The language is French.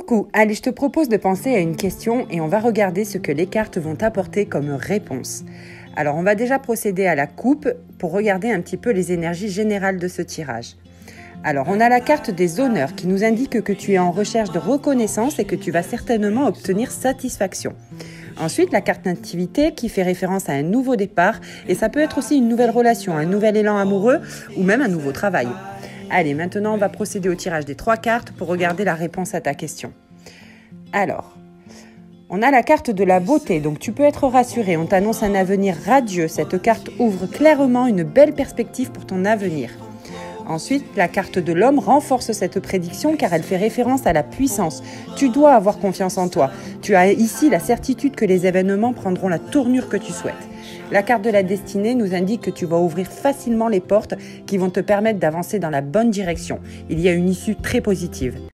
Coucou, allez, je te propose de penser à une question et on va regarder ce que les cartes vont apporter comme réponse. Alors, on va déjà procéder à la coupe pour regarder un petit peu les énergies générales de ce tirage. Alors, on a la carte des honneurs qui nous indique que tu es en recherche de reconnaissance et que tu vas certainement obtenir satisfaction. Ensuite, la carte nativité qui fait référence à un nouveau départ et ça peut être aussi une nouvelle relation, un nouvel élan amoureux ou même un nouveau travail. Allez, maintenant, on va procéder au tirage des 3 cartes pour regarder la réponse à ta question. Alors, on a la carte de la beauté, donc tu peux être rassuré, on t'annonce un avenir radieux. Cette carte ouvre clairement une belle perspective pour ton avenir. Ensuite, la carte de l'homme renforce cette prédiction car elle fait référence à la puissance. Tu dois avoir confiance en toi. Tu as ici la certitude que les événements prendront la tournure que tu souhaites. La carte de la destinée nous indique que tu vas ouvrir facilement les portes qui vont te permettre d'avancer dans la bonne direction. Il y a une issue très positive.